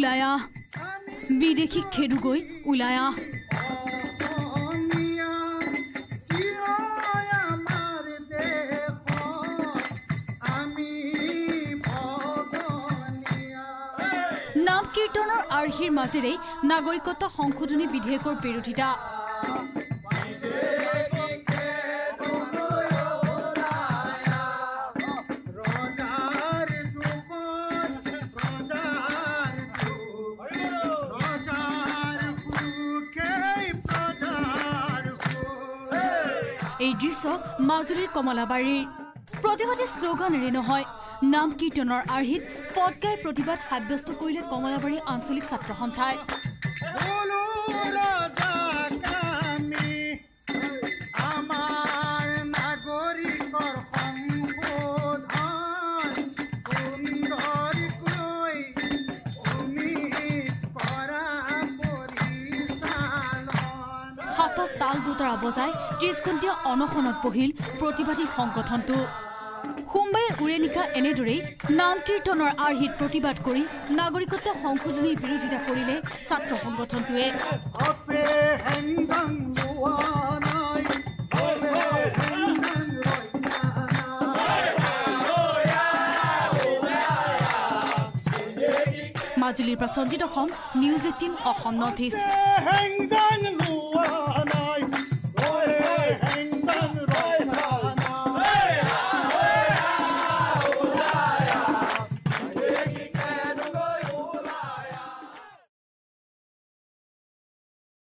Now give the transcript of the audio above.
ওলাই আহ বিদেশী খেদু গৈ ওলাই আহ নাম কীৰ্তনৰ আৰ্হিৰ মাজেৰে নাগৰিকত্ব সংশোধনী বিধেয়কৰ বিৰোধিতা এই দৃশ্য মাজুলীৰ কমলাবাৰীৰ প্ৰতিবাদী শ্লোগানেৰে নহয় নাম কীৰ্তনৰ আৰ্হিত পদ গাই প্ৰতিবাদ সাব্যস্ত কৰিলে কমলাবাৰী আঞ্চলিক ছাত্ৰ সন্থাই হাতত তাল দুটাৰা বজাই ৩০ ঘণ্টীয়া অনশনত বহিল প্ৰতিবাদী সংগঠনটো সোমবাৰে উৰেনিকা এনেদৰেই নাম কীৰ্তনৰ আৰ্হিত প্ৰতিবাদ কৰি নাগৰিকত্ব সংশোধনীৰ বিৰোধিতা কৰিলে ছাত্ৰ সংগঠনটোৱে মাজুলীৰ পৰা Sanjit Assam news ১৮ Assam north east